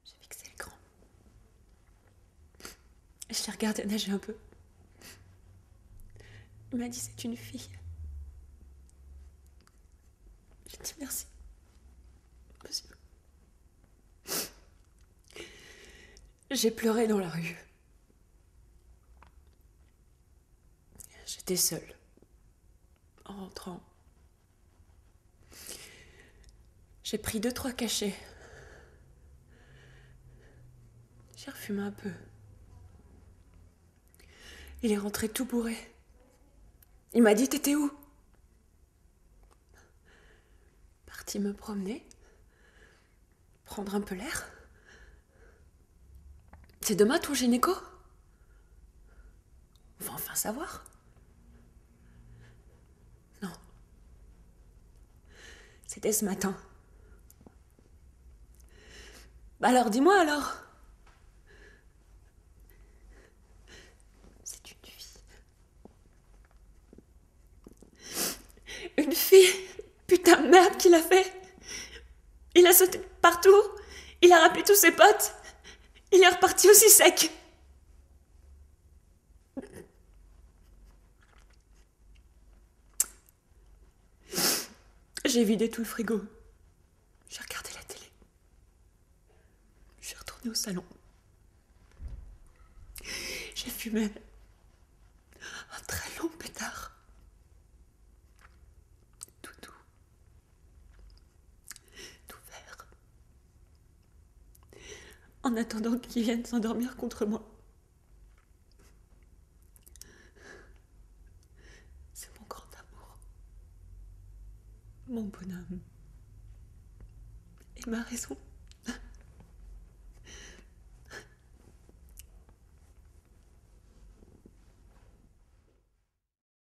J'ai fixé l'écran. Je l'ai regardé nager un peu. Il m'a dit c'est une fille. J'ai dit merci. Monsieur. J'ai pleuré dans la rue. J'étais seule. En rentrant, j'ai pris 2-3 cachets. J'ai refumé un peu. Il est rentré tout bourré. Il m'a dit t'étais où? Parti me promener, prendre un peu l'air. C'est demain ton gynéco? On va enfin savoir. Non. C'était ce matin. Bah alors dis-moi alors. C'est une fille. Une fille. Putain de merde qu'il a fait. Il a sauté partout. Il a rappelé tous ses potes. Il est reparti aussi sec. J'ai vidé tout le frigo. J'ai regardé la télé. Je suis retournée au salon. J'ai fumé un très long pétard. Tout doux. Tout vert. En attendant qu'il vienne s'endormir contre moi. C'est mon grand amour. Mon bonhomme. Et ma raison.